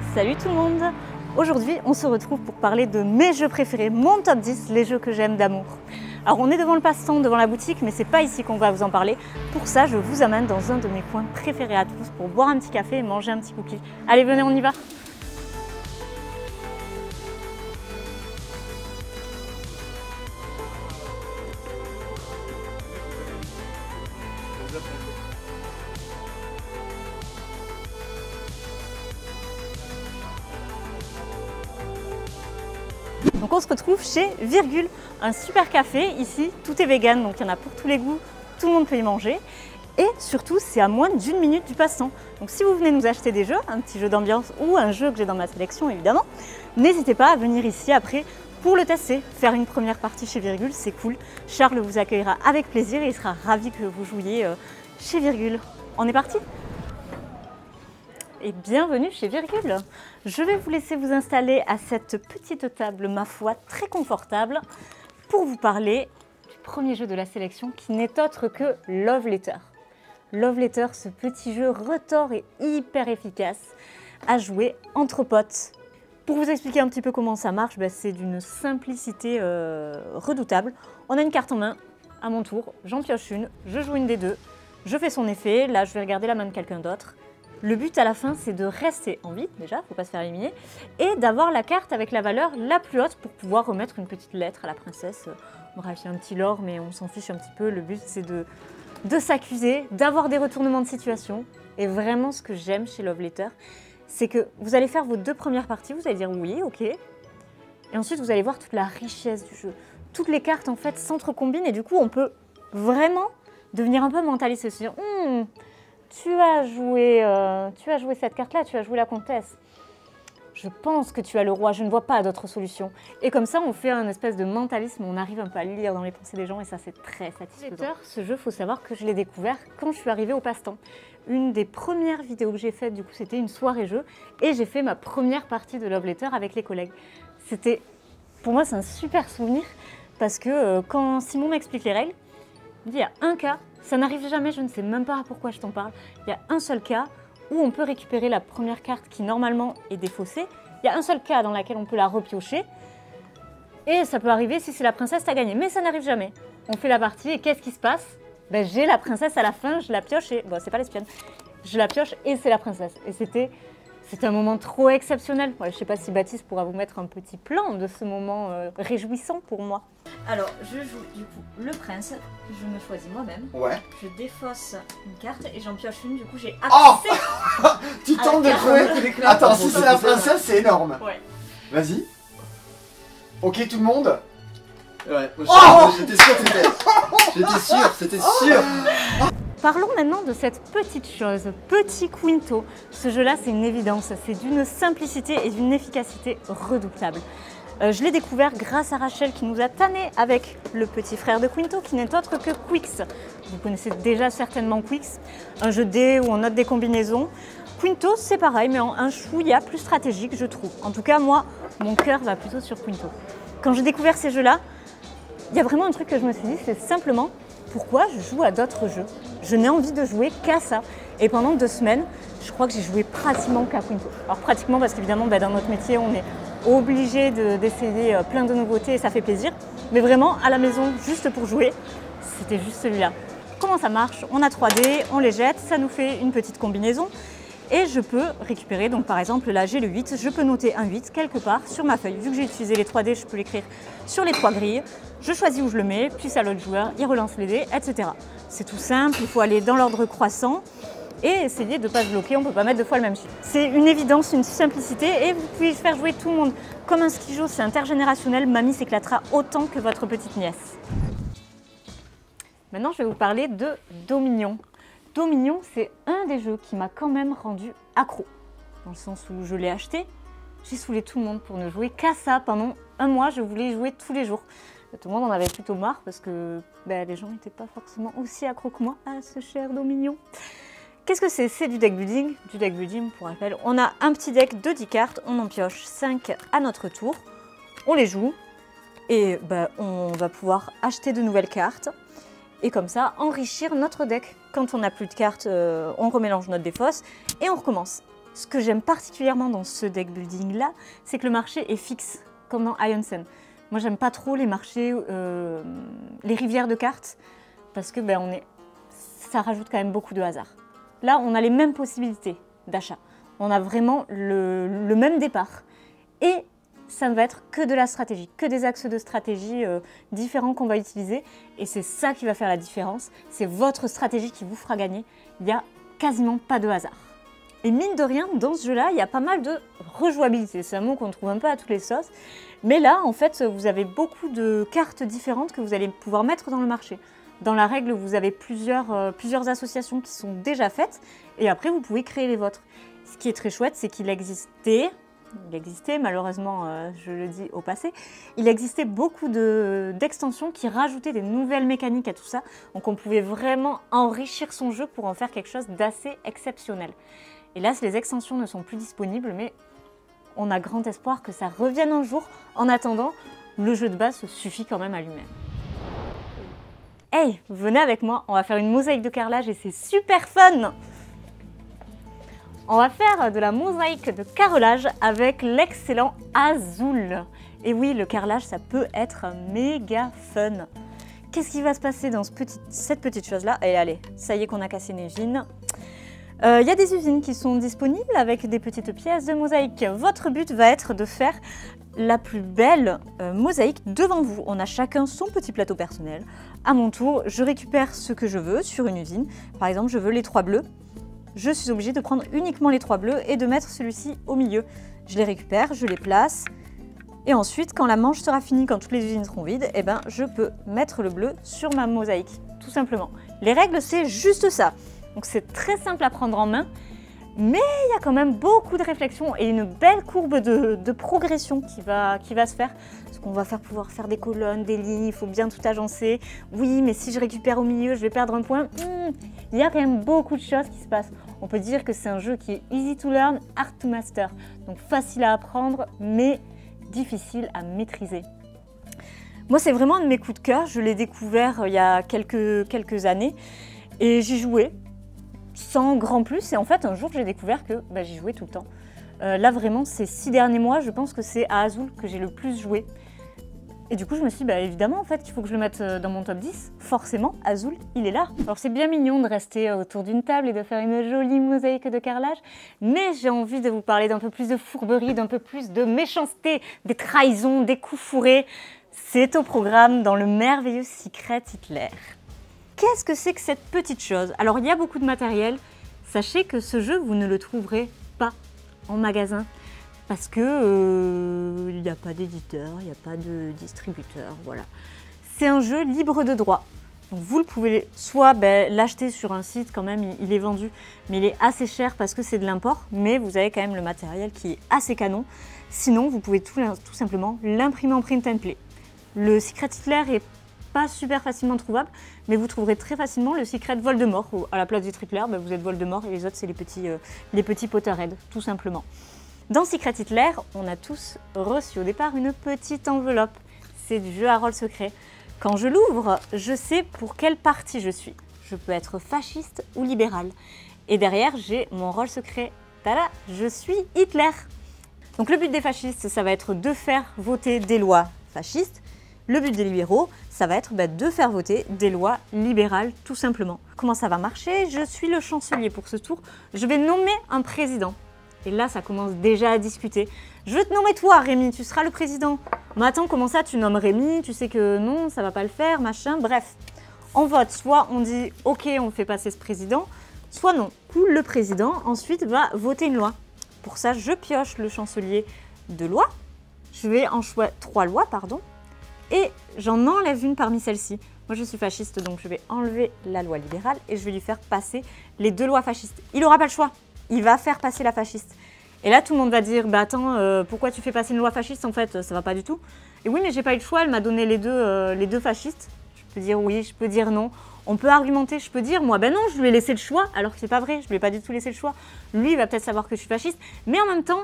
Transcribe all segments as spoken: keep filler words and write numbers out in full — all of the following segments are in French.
Salut tout le monde! Aujourd'hui, on se retrouve pour parler de mes jeux préférés, mon top dix, les jeux que j'aime d'amour. Alors on est devant le passe-temps, devant la boutique, mais c'est pas ici qu'on va vous en parler. Pour ça, je vous amène dans un de mes coins préférés à tous pour boire un petit café et manger un petit cookie. Allez, venez, on y va! Donc on se retrouve chez Virgule, un super café. Ici, tout est vegan, donc il y en a pour tous les goûts, tout le monde peut y manger. Et surtout, c'est à moins d'une minute du passe-temps. Donc si vous venez nous acheter des jeux, un petit jeu d'ambiance ou un jeu que j'ai dans ma sélection évidemment, n'hésitez pas à venir ici après pour le tester. Faire une première partie chez Virgule, c'est cool. Charles vous accueillera avec plaisir et il sera ravi que vous jouiez chez Virgule. On est parti ? Et bienvenue chez Virgule. Je vais vous laisser vous installer à cette petite table, ma foi, très confortable, pour vous parler du premier jeu de la sélection qui n'est autre que Love Letter. Love Letter, ce petit jeu retors et hyper efficace à jouer entre potes. Pour vous expliquer un petit peu comment ça marche, bah, c'est d'une simplicité euh, redoutable. On a une carte en main, à mon tour, j'en pioche une, je joue une des deux, je fais son effet, là je vais regarder la main de quelqu'un d'autre. Le but à la fin, c'est de rester en vie, déjà, il ne faut pas se faire éliminer, et d'avoir la carte avec la valeur la plus haute pour pouvoir remettre une petite lettre à la princesse. Bref, il y a un petit lore, mais on s'en fiche un petit peu. Le but, c'est de, de s'accuser, d'avoir des retournements de situation. Et vraiment, ce que j'aime chez Love Letter, c'est que vous allez faire vos deux premières parties, vous allez dire oui, ok. Et ensuite, vous allez voir toute la richesse du jeu. Toutes les cartes, en fait, s'entrecombinent, et du coup, on peut vraiment devenir un peu mentaliste et se dire hmm, Tu as joué, euh, tu as joué cette carte-là, tu as joué la comtesse. Je pense que tu as le roi, je ne vois pas d'autre solution. Et comme ça, on fait un espèce de mentalisme, on arrive un peu à lire dans les pensées des gens et ça, c'est très satisfaisant. Ce jeu, il faut savoir que je l'ai découvert quand je suis arrivée au passe-temps. Une des premières vidéos que j'ai faites, du coup, c'était une soirée jeu et j'ai fait ma première partie de Love Letter avec les collègues. C'était, pour moi, c'est un super souvenir parce que euh, quand Simon m'explique les règles, il y a un cas, ça n'arrive jamais, je ne sais même pas pourquoi je t'en parle. Il y a un seul cas où on peut récupérer la première carte qui normalement est défaussée. Il y a un seul cas dans lequel on peut la repiocher. Et ça peut arriver si c'est la princesse, t'as gagné. Mais ça n'arrive jamais. On fait la partie et qu'est-ce qui se passe? Ben, j'ai la princesse à la fin, je la pioche et... Bon, c'est pas l'espionne. Je la pioche et c'est la princesse. Et c'était... C'était un moment trop exceptionnel. Ouais, je ne sais pas si Baptiste pourra vous mettre un petit plan de ce moment euh, réjouissant pour moi. Alors, je joue du coup le prince, je me choisis moi-même. Ouais. Je défausse une carte et j'en pioche une, du coup j'ai accès. Oh Tu à tentes de trouver. Attends, si c'est la princesse, c'est énorme. Ouais. Vas-y. Ok, tout le monde. Ouais, moi Oh j'étais sûr que c'était. J'étais sûr, c'était sûr. Parlons maintenant de cette petite chose, Petit Quinto. Ce jeu-là, c'est une évidence, c'est d'une simplicité et d'une efficacité redoutable. Euh, je l'ai découvert grâce à Rachel qui nous a tanné avec le petit frère de Quinto qui n'est autre que Quix. Vous connaissez déjà certainement Quix, un jeu de dés où on note des combinaisons. Quinto, c'est pareil, mais en un chouïa plus stratégique, je trouve. En tout cas, moi, mon cœur va plutôt sur Quinto. Quand j'ai découvert ces jeux-là, il y a vraiment un truc que je me suis dit, c'est simplement pourquoi je joue à d'autres jeux. Je n'ai envie de jouer qu'à ça. Et pendant deux semaines, je crois que j'ai joué pratiquement qu'à Quinto. Alors pratiquement parce qu'évidemment, bah, dans notre métier, on est obligé d'essayer de, plein de nouveautés et ça fait plaisir. Mais vraiment, à la maison, juste pour jouer, c'était juste celui-là. Comment ça marche? On a trois dés, on les jette, ça nous fait une petite combinaison. Et je peux récupérer, donc par exemple là j'ai le huit, je peux noter un huit quelque part sur ma feuille. Vu que j'ai utilisé les trois dés, je peux l'écrire sur les trois grilles. Je choisis où je le mets, puis à l'autre joueur, il relance les dés, et cetera. C'est tout simple, il faut aller dans l'ordre croissant et essayer de ne pas se bloquer, on ne peut pas mettre deux fois le même chiffre. C'est une évidence, une simplicité et vous pouvez faire jouer tout le monde. Comme un skijo, c'est intergénérationnel, mamie s'éclatera autant que votre petite nièce. Maintenant je vais vous parler de Dominion. Dominion, c'est un des jeux qui m'a quand même rendu accro. Dans le sens où je l'ai acheté, j'ai saoulé tout le monde pour ne jouer qu'à ça. Pendant un mois, je voulais y jouer tous les jours. Tout le monde en avait plutôt marre parce que ben, les gens n'étaient pas forcément aussi accros que moi à ce cher Dominion. Qu'est-ce que c'est? C'est du deck building. Du deck building, pour rappel, on a un petit deck de dix cartes, on en pioche cinq à notre tour, on les joue et ben, on va pouvoir acheter de nouvelles cartes. Et comme ça, enrichir notre deck. Quand on n'a plus de cartes, euh, on remélange notre défausse et on recommence. Ce que j'aime particulièrement dans ce deck building là, c'est que le marché est fixe, comme dans Ionsen. Moi j'aime pas trop les marchés, euh, les rivières de cartes, parce que ben, on est, ça rajoute quand même beaucoup de hasard. Là on a les mêmes possibilités d'achat, on a vraiment le, le même départ. Et ça ne va être que de la stratégie, que des axes de stratégie euh, différents qu'on va utiliser. Et c'est ça qui va faire la différence. C'est votre stratégie qui vous fera gagner. Il n'y a quasiment pas de hasard. Et mine de rien, dans ce jeu-là, il y a pas mal de rejouabilité. C'est un mot qu'on trouve un peu à toutes les sauces. Mais là, en fait, vous avez beaucoup de cartes différentes que vous allez pouvoir mettre dans le marché. Dans la règle, vous avez plusieurs, euh, plusieurs associations qui sont déjà faites. Et après, vous pouvez créer les vôtres. Ce qui est très chouette, c'est qu'il existait... Il existait, malheureusement, euh, je le dis au passé, il existait beaucoup d'extensions qui rajoutaient des nouvelles mécaniques à tout ça. Donc on pouvait vraiment enrichir son jeu pour en faire quelque chose d'assez exceptionnel. Et là, les extensions ne sont plus disponibles, mais on a grand espoir que ça revienne un jour. En attendant, le jeu de base se suffit quand même à lui-même. Hey, venez avec moi, on va faire une mosaïque de carrelage et c'est super fun! On va faire de la mosaïque de carrelage avec l'excellent Azul. Et oui, le carrelage, ça peut être méga fun. Qu'est-ce qui va se passer dans ce petit, cette petite chose-là? Allez, allez, ça y est qu'on a cassé une usine. Il euh, y a des usines qui sont disponibles avec des petites pièces de mosaïque. Votre but va être de faire la plus belle euh, mosaïque devant vous. On a chacun son petit plateau personnel. À mon tour, je récupère ce que je veux sur une usine. Par exemple, je veux les trois bleus. Je suis obligée de prendre uniquement les trois bleus et de mettre celui-ci au milieu. Je les récupère, je les place. Et ensuite, quand la manche sera finie, quand toutes les usines seront vides, eh ben, je peux mettre le bleu sur ma mosaïque, tout simplement. Les règles, c'est juste ça. Donc c'est très simple à prendre en main, mais il y a quand même beaucoup de réflexion et une belle courbe de, de progression qui va, qui va se faire. Parce qu'on va faire, pouvoir faire des colonnes, des lignes, il faut bien tout agencer. Oui, mais si je récupère au milieu, je vais perdre un point. Hmm, il y a quand même beaucoup de choses qui se passent. On peut dire que c'est un jeu qui est easy to learn, hard to master. Donc facile à apprendre, mais difficile à maîtriser. Moi, c'est vraiment un de mes coups de cœur. Je l'ai découvert il y a quelques, quelques années et j'y jouais sans grand plus. Et en fait, un jour, j'ai découvert que bah, j'y jouais tout le temps. Euh, là, vraiment, ces six derniers mois, je pense que c'est à Azul que j'ai le plus joué. Et du coup, je me suis dit, bah, évidemment, en fait, il faut que je le mette dans mon top dix. Forcément, Azul, il est là. Alors, c'est bien mignon de rester autour d'une table et de faire une jolie mosaïque de carrelage, mais j'ai envie de vous parler d'un peu plus de fourberie, d'un peu plus de méchanceté, des trahisons, des coups fourrés. C'est au programme dans le merveilleux Secret Hitler. Qu'est-ce que c'est que cette petite chose? Alors, il y a beaucoup de matériel. Sachez que ce jeu, vous ne le trouverez pas en magasin. Parce que euh, il n'y a pas d'éditeur, il n'y a pas de distributeur, voilà. C'est un jeu libre de droit. Donc vous le pouvez soit ben, l'acheter sur un site, quand même, il, il est vendu, mais il est assez cher parce que c'est de l'import, mais vous avez quand même le matériel qui est assez canon. Sinon, vous pouvez tout, tout simplement l'imprimer en print and play. Le Secret Hitler est pas super facilement trouvable, mais vous trouverez très facilement le Secret Voldemort. Où, à la place du Hitler, ben, vous êtes Voldemort et les autres, c'est les petits, euh, les petits Potterhead, tout simplement. Dans Secret Hitler, on a tous reçu au départ une petite enveloppe. C'est du jeu à rôle secret. Quand je l'ouvre, je sais pour quelle partie je suis. Je peux être fasciste ou libéral. Et derrière, j'ai mon rôle secret. Tada, je suis Hitler. Donc le but des fascistes, ça va être de faire voter des lois fascistes. Le but des libéraux, ça va être bah, de faire voter des lois libérales, tout simplement. Comment ça va marcher? Je suis le chancelier pour ce tour. Je vais nommer un président. Et là, ça commence déjà à discuter. Je veux te nommer toi, Rémi, tu seras le président. Mais attends, comment ça, tu nommes Rémi? Tu sais que non, ça va pas le faire, machin. Bref, on vote. Soit on dit, ok, on fait passer ce président, soit non. Ou le président, ensuite, va voter une loi. Pour ça, je pioche le chancelier de loi. Je vais en choisir trois lois, pardon. Et j'en enlève une parmi celles-ci. Moi, je suis fasciste, donc je vais enlever la loi libérale et je vais lui faire passer les deux lois fascistes. Il n'aura pas le choix. Il va faire passer la fasciste. Et là, tout le monde va dire, bah attends, euh, pourquoi tu fais passer une loi fasciste? En fait, ça va pas du tout. Et oui, mais j'ai pas eu le choix, elle m'a donné les deux, euh, les deux fascistes. Je peux dire oui, je peux dire non. On peut argumenter, je peux dire, moi, ben non, je lui ai laissé le choix, alors que c'est pas vrai, je lui ai pas du tout laissé le choix. Lui, il va peut-être savoir que je suis fasciste, mais en même temps,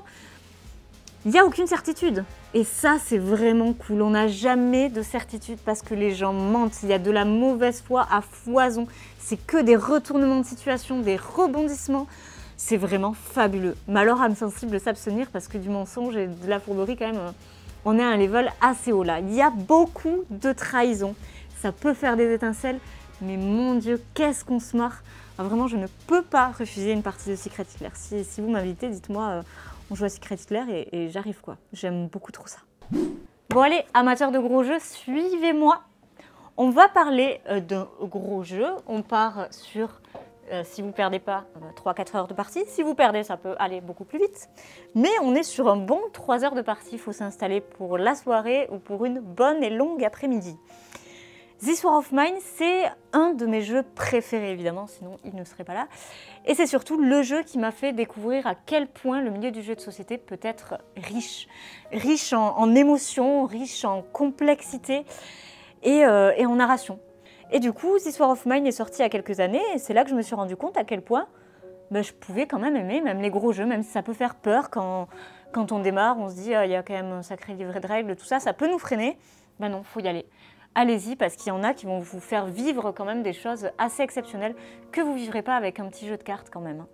il n'y a aucune certitude. Et ça, c'est vraiment cool. On n'a jamais de certitude parce que les gens mentent. Il y a de la mauvaise foi à foison. C'est que des retournements de situation, des rebondissements. C'est vraiment fabuleux. Mais alors, âme sensible, s'abstenir parce que du mensonge et de la fourberie, quand même, on est à un level assez haut là. Il y a beaucoup de trahison. Ça peut faire des étincelles, mais mon Dieu, qu'est-ce qu'on se marre. Enfin, vraiment, je ne peux pas refuser une partie de Secret Hitler. Si, si vous m'invitez, dites-moi, euh, on joue à Secret Hitler et, et j'arrive quoi. J'aime beaucoup trop ça. Bon allez, amateurs de gros jeux, suivez-moi. On va parler euh, d'un gros jeu. On part sur... Euh, si vous ne perdez pas, euh, trois à quatre heures de partie. Si vous perdez, ça peut aller beaucoup plus vite. Mais on est sur un bon trois heures de partie. Il faut s'installer pour la soirée ou pour une bonne et longue après-midi. This War of Mine, c'est un de mes jeux préférés, évidemment, sinon il ne serait pas là. Et c'est surtout le jeu qui m'a fait découvrir à quel point le milieu du jeu de société peut être riche. Riche en, en émotions, riche en complexité et, euh, et en narration. Et du coup, This War of Mine est sorti il y a quelques années et c'est là que je me suis rendu compte à quel point ben, je pouvais quand même aimer même les gros jeux, même si ça peut faire peur quand, quand on démarre, on se dit ah, il y a quand même un sacré livret de règles, tout ça, ça peut nous freiner. Ben non, il faut y aller. Allez-y parce qu'il y en a qui vont vous faire vivre quand même des choses assez exceptionnelles que vous ne vivrez pas avec un petit jeu de cartes quand même.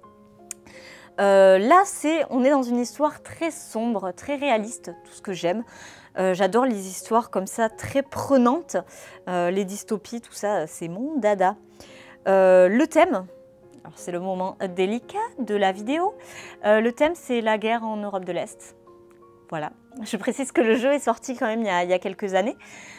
Euh, là, c'est, on est dans une histoire très sombre, très réaliste, tout ce que j'aime. Euh, J'adore les histoires comme ça, très prenantes. Euh, les dystopies, tout ça, c'est mon dada. Euh, le thème, c'est le moment délicat de la vidéo. Euh, le thème, c'est la guerre en Europe de l'Est. Voilà. Je précise que le jeu est sorti quand même il y a, il y a quelques années.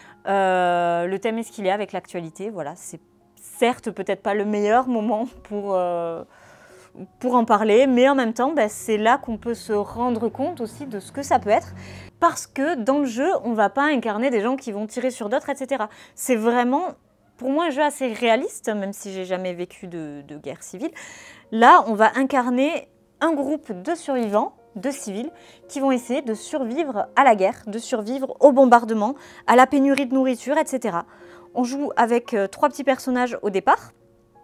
Euh, le thème est ce qu'il est avec l'actualité. Voilà, c'est certes peut-être pas le meilleur moment pour... Euh, pour en parler, mais en même temps, bah, c'est là qu'on peut se rendre compte aussi de ce que ça peut être, parce que dans le jeu, on ne va pas incarner des gens qui vont tirer sur d'autres, et cetera. C'est vraiment, pour moi, un jeu assez réaliste, même si j'ai jamais vécu de, de guerre civile. Là, on va incarner un groupe de survivants, de civils, qui vont essayer de survivre à la guerre, de survivre au bombardement, à la pénurie de nourriture, et cetera. On joue avec euh, trois petits personnages au départ,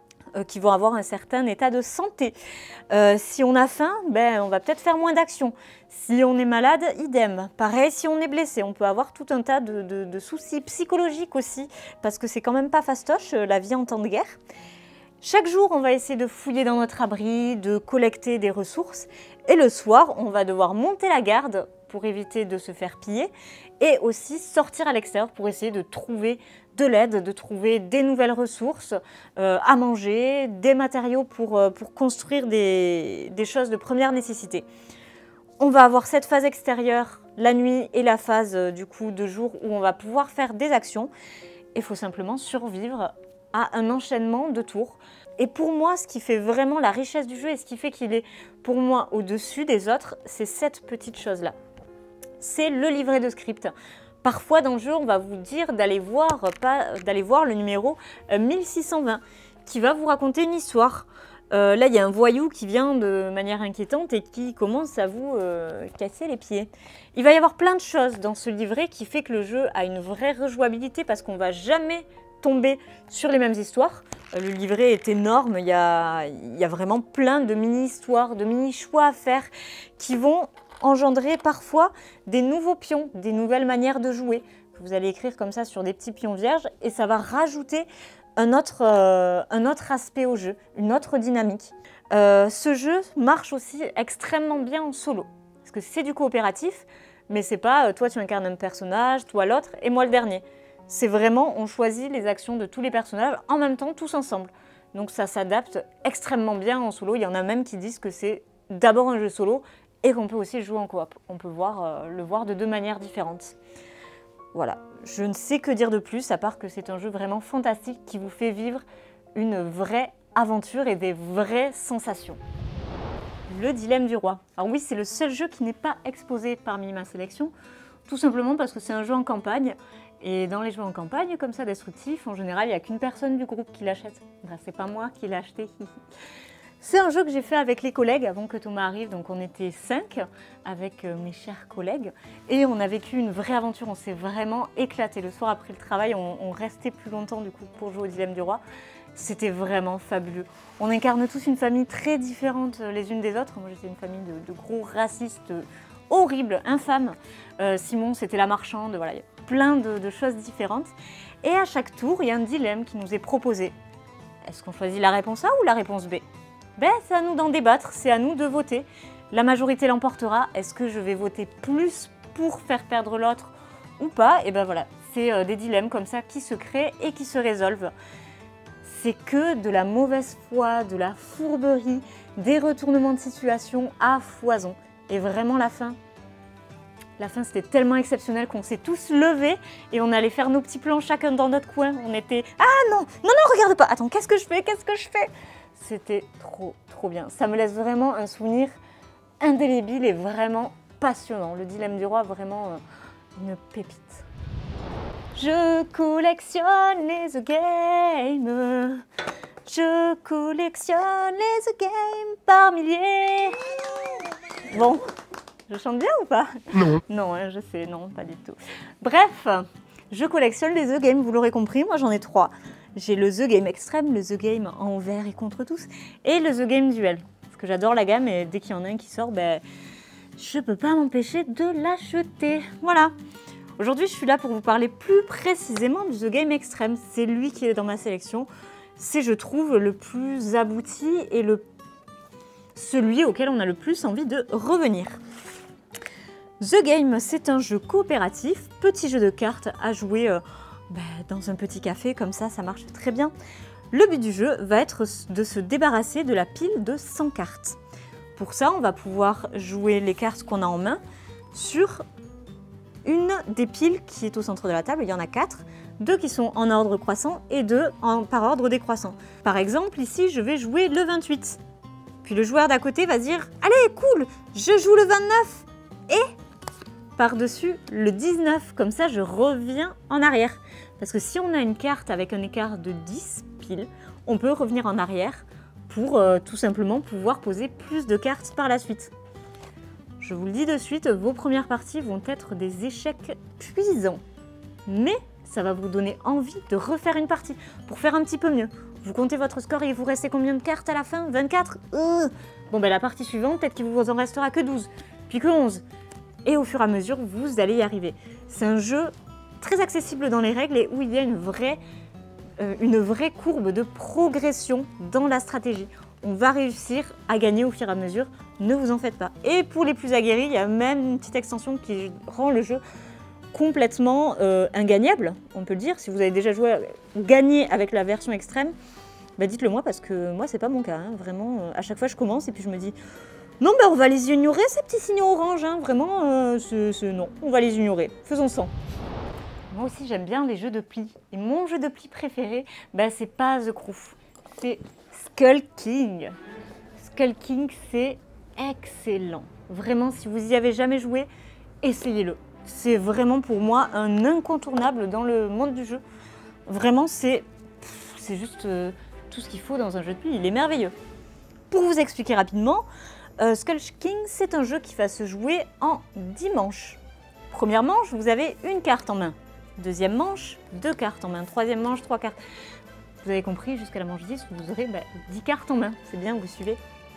qui vont avoir un certain état de santé. Euh, si on a faim, ben, on va peut-être faire moins d'actions. Si on est malade, idem. Pareil, si on est blessé, on peut avoir tout un tas de, de, de soucis psychologiques aussi, parce que c'est quand même pas fastoche, la vie en temps de guerre. Chaque jour, on va essayer de fouiller dans notre abri, de collecter des ressources, et le soir, on va devoir monter la garde pour éviter de se faire piller, et aussi sortir à l'extérieur pour essayer de trouver de l'aide, de trouver des nouvelles ressources euh, à manger, des matériaux pour, euh, pour construire des, des choses de première nécessité. On va avoir cette phase extérieure la nuit et la phase euh, du coup de jour où on va pouvoir faire des actions. Il faut simplement survivre à un enchaînement de tours. Et pour moi, ce qui fait vraiment la richesse du jeu et ce qui fait qu'il est pour moi au-dessus des autres, c'est cette petite chose-là. C'est le livret de script. Parfois dans le jeu, on va vous dire d'aller voir, d'aller voir le numéro mille six cent vingt qui va vous raconter une histoire. Euh, là, il y a un voyou qui vient de manière inquiétante et qui commence à vous euh, casser les pieds. Il va y avoir plein de choses dans ce livret qui fait que le jeu a une vraie rejouabilité parce qu'on ne va jamais tomber sur les mêmes histoires. Euh, le livret est énorme, il y a, il y a vraiment plein de mini-histoires, de mini-choix à faire qui vont engendrer parfois des nouveaux pions, des nouvelles manières de jouer, que vous allez écrire comme ça sur des petits pions vierges, et ça va rajouter un autre, euh, un autre aspect au jeu, une autre dynamique. Euh, ce jeu marche aussi extrêmement bien en solo, parce que c'est du coopératif, mais c'est pas euh, toi tu incarnes un personnage, toi l'autre, et moi le dernier. C'est vraiment, on choisit les actions de tous les personnages en même temps, tous ensemble. Donc ça s'adapte extrêmement bien en solo. Il y en a même qui disent que c'est d'abord un jeu solo, et qu'on peut aussi jouer en coop. On peut voir, euh, le voir de deux manières différentes. Voilà, je ne sais que dire de plus, à part que c'est un jeu vraiment fantastique qui vous fait vivre une vraie aventure et des vraies sensations. Le dilemme du roi. Alors oui, c'est le seul jeu qui n'est pas exposé parmi ma sélection, tout simplement parce que c'est un jeu en campagne, et dans les jeux en campagne, comme ça, destructifs, en général, il n'y a qu'une personne du groupe qui l'achète. Enfin, c'est pas moi qui l'ai acheté. C'est un jeu que j'ai fait avec les collègues avant que Thomas arrive, donc on était cinq avec mes chers collègues et on a vécu une vraie aventure, on s'est vraiment éclaté. Le soir après le travail, on, on restait plus longtemps du coup pour jouer au Dilemme du Roi. C'était vraiment fabuleux. On incarne tous une famille très différente les unes des autres. Moi j'étais une famille de, de gros racistes horribles, infâmes. Euh, Simon c'était la marchande, voilà, il y a plein de, de choses différentes. Et à chaque tour, il y a un dilemme qui nous est proposé. Est-ce qu'on choisit la réponse A ou la réponse B ? Ben, c'est à nous d'en débattre, c'est à nous de voter. La majorité l'emportera. Est-ce que je vais voter plus pour faire perdre l'autre ou pas? Et ben voilà, c'est euh, des dilemmes comme ça qui se créent et qui se résolvent. C'est que de la mauvaise foi, de la fourberie, des retournements de situation à foison. Et vraiment la fin, la fin c'était tellement exceptionnel qu'on s'est tous levés et on allait faire nos petits plans chacun dans notre coin. On était « Ah non, non, non, regarde pas, attends, qu'est-ce que je fais, qu'est-ce que je fais ?» C'était trop, trop bien. Ça me laisse vraiment un souvenir indélébile et vraiment passionnant. Le dilemme du roi, vraiment euh, une pépite. Je collectionne les The Game. Je collectionne les The Game par milliers. Bon, je chante bien ou pas? Non. Non, hein, je sais, non, pas du tout. Bref, je collectionne les The Game, vous l'aurez compris, moi j'en ai trois. J'ai le The Game Extrême, le The Game envers et contre tous, et le The Game Duel. Parce que j'adore la gamme et dès qu'il y en a un qui sort, ben, je peux pas m'empêcher de l'acheter. Voilà. Aujourd'hui, je suis là pour vous parler plus précisément du The Game Extrême. C'est lui qui est dans ma sélection. C'est, je trouve, le plus abouti et le... celui auquel on a le plus envie de revenir. The Game, c'est un jeu coopératif, petit jeu de cartes à jouer euh, bah, dans un petit café, comme ça, ça marche très bien. Le but du jeu va être de se débarrasser de la pile de cent cartes. Pour ça, on va pouvoir jouer les cartes qu'on a en main sur une des piles qui est au centre de la table. Il y en a quatre, deux qui sont en ordre croissant et deux en, par ordre décroissant. Par exemple, ici, je vais jouer le vingt-huit. Puis le joueur d'à côté va dire « Allez, cool, je joue le vingt-neuf !» et par-dessus le dix-neuf. Comme ça, je reviens en arrière. Parce que si on a une carte avec un écart de dix piles, on peut revenir en arrière pour euh, tout simplement pouvoir poser plus de cartes par la suite. Je vous le dis de suite, vos premières parties vont être des échecs cuisants. Mais ça va vous donner envie de refaire une partie pour faire un petit peu mieux. Vous comptez votre score et il vous reste combien de cartes à la fin? vingt-quatre euh Bon, ben la partie suivante, peut-être qu'il vous en restera que douze, puis que onze. Et au fur et à mesure, vous allez y arriver. C'est un jeu très accessible dans les règles et où il y a une vraie, euh, une vraie courbe de progression dans la stratégie. On va réussir à gagner au fur et à mesure, ne vous en faites pas. Et pour les plus aguerris, il y a même une petite extension qui rend le jeu complètement euh, ingagnable, on peut le dire. Si vous avez déjà joué, gagné avec la version extrême, bah dites-le moi parce que moi c'est pas mon cas. Hein. Vraiment, euh, à chaque fois je commence et puis je me dis non, bah on va les ignorer ces petits signaux orange. Hein. Vraiment, euh, c'est, c'est, non, on va les ignorer. Faisons sans. Moi aussi j'aime bien les jeux de plis. Et mon jeu de plis préféré, bah, c'est pas The Crew, c'est Skull King. Skull King, c'est excellent. Vraiment, si vous y avez jamais joué, essayez-le. C'est vraiment pour moi un incontournable dans le monde du jeu. Vraiment, c'est c'est juste euh, tout ce qu'il faut dans un jeu de plis. Il est merveilleux. Pour vous expliquer rapidement, euh, Skull King, c'est un jeu qui va se jouer en dix manches. Première manche, vous avez une carte en main. Deuxième manche, deux cartes en main. Troisième manche, trois cartes. Vous avez compris, jusqu'à la manche dix, vous aurez bah, dix cartes en main. C'est bien, vous suivez.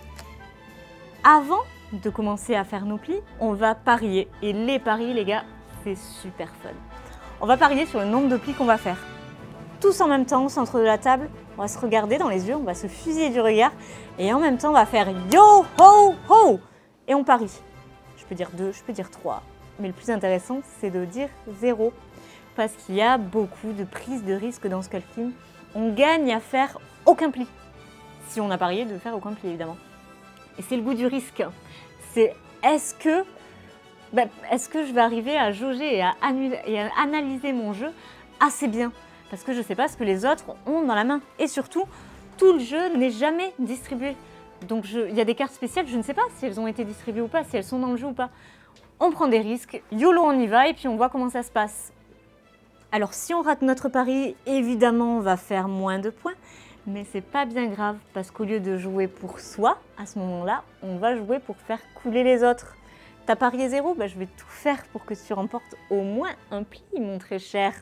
Avant de commencer à faire nos plis, on va parier. Et les paris, les gars, c'est super fun. On va parier sur le nombre de plis qu'on va faire. Tous en même temps, au centre de la table, on va se regarder dans les yeux, on va se fusiller du regard. Et en même temps, on va faire yo, ho, ho. Et on parie. Je peux dire deux, je peux dire trois. Mais le plus intéressant, c'est de dire zéro. Parce qu'il y a beaucoup de prises de risque dans Skull King. On gagne à faire aucun pli. Si on a parié de faire aucun pli, évidemment. Et c'est le goût du risque. C'est est-ce que, ben, est-ce que je vais arriver à jauger et à, et à analyser mon jeu assez bien? Parce que je ne sais pas ce que les autres ont dans la main. Et surtout, tout le jeu n'est jamais distribué. Donc je, il y a des cartes spéciales, je ne sais pas si elles ont été distribuées ou pas, si elles sont dans le jeu ou pas. On prend des risques, YOLO on y va et puis on voit comment ça se passe. Alors si on rate notre pari, évidemment on va faire moins de points. Mais c'est pas bien grave, parce qu'au lieu de jouer pour soi, à ce moment-là, on va jouer pour faire couler les autres. T'as parié zéro, bah, je vais tout faire pour que tu remportes au moins un pli, mon très cher.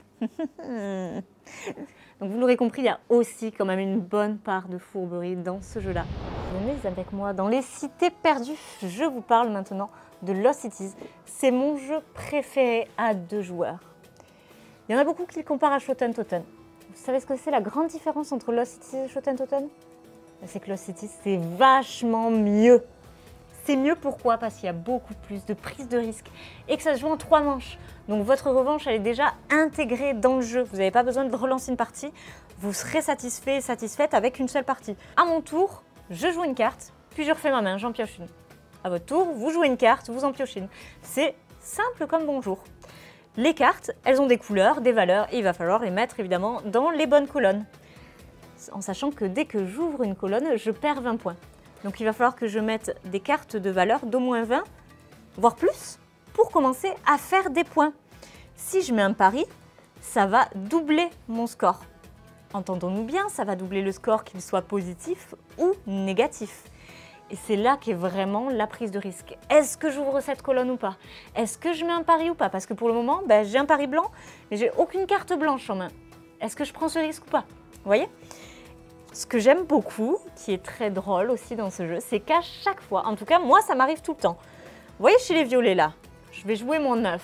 Donc vous l'aurez compris, il y a aussi quand même une bonne part de fourberie dans ce jeu-là. Venez avec moi dans les cités perdues. Je vous parle maintenant de Lost Cities. C'est mon jeu préféré à deux joueurs. Il y en a beaucoup qui le comparent à Shoten Toten. Vous savez ce que c'est la grande différence entre Lost Cities et Shoten Toten? c'est que Lost City, c'est vachement mieux. C'est mieux pourquoi? Parce qu'il y a beaucoup plus de prise de risque et que ça se joue en trois manches. Donc votre revanche, elle est déjà intégrée dans le jeu. Vous n'avez pas besoin de relancer une partie. Vous serez satisfait et satisfaite avec une seule partie. À mon tour, je joue une carte, puis je refais ma main, j'en pioche une. À votre tour, vous jouez une carte, vous en piochez une. C'est simple comme bonjour. Les cartes, elles ont des couleurs, des valeurs, et il va falloir les mettre évidemment dans les bonnes colonnes. En sachant que dès que j'ouvre une colonne, je perds vingt points. Donc il va falloir que je mette des cartes de valeur d'au moins vingt, voire plus, pour commencer à faire des points. Si je mets un pari, ça va doubler mon score. Entendons-nous bien, ça va doubler le score, qu'il soit positif ou négatif. Et c'est là qu'est vraiment la prise de risque. Est-ce que j'ouvre cette colonne ou pas? Est-ce que je mets un pari ou pas? Parce que pour le moment, ben, j'ai un pari blanc, mais j'ai aucune carte blanche en main. Est-ce que je prends ce risque ou pas? Vous voyez? Ce que j'aime beaucoup, qui est très drôle aussi dans ce jeu, c'est qu'à chaque fois, en tout cas moi ça m'arrive tout le temps. Vous voyez chez les violets là, je vais jouer mon neuf.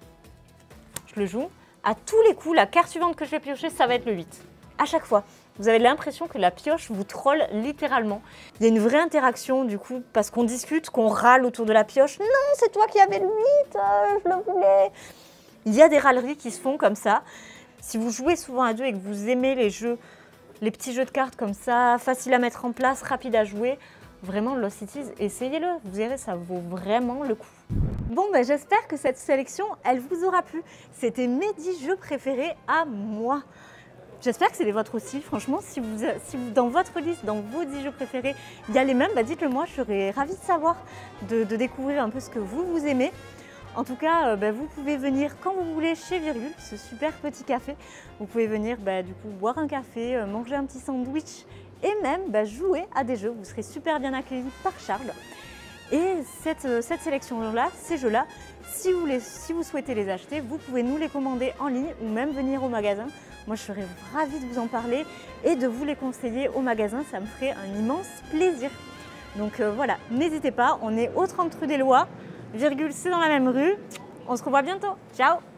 Je le joue. À tous les coups, la carte suivante que je vais piocher, ça va être le huit. À chaque fois. Vous avez l'impression que la pioche vous troll littéralement. Il y a une vraie interaction du coup, parce qu'on discute, qu'on râle autour de la pioche. Non, c'est toi qui avais le huit, euh, je le voulais. Il y a des râleries qui se font comme ça. Si vous jouez souvent à deux et que vous aimez les jeux, les petits jeux de cartes comme ça, faciles à mettre en place, rapides à jouer, vraiment Lost Cities, essayez-le, vous verrez, ça vaut vraiment le coup. Bon, ben, j'espère que cette sélection, elle vous aura plu. C'était mes dix jeux préférés à moi. J'espère que c'est les vôtres aussi, franchement, si, vous, si vous, dans votre liste, dans vos dix jeux préférés, il y a les mêmes, bah dites-le moi, je serais ravie de savoir, de, de découvrir un peu ce que vous, vous aimez. En tout cas, euh, bah, vous pouvez venir quand vous voulez chez Virgule, ce super petit café. Vous pouvez venir bah, du coup boire un café, euh, manger un petit sandwich et même bah, jouer à des jeux. Vous serez super bien accueillis par Charles. Et cette, euh, cette sélection-là, ces jeux-là, si vous, les, si vous souhaitez les acheter, vous pouvez nous les commander en ligne ou même venir au magasin. Moi, je serais ravie de vous en parler et de vous les conseiller au magasin. Ça me ferait un immense plaisir. Donc euh, voilà, n'hésitez pas, on est au trente rue des Lois. Virgule, c'est dans la même rue. On se revoit bientôt. Ciao!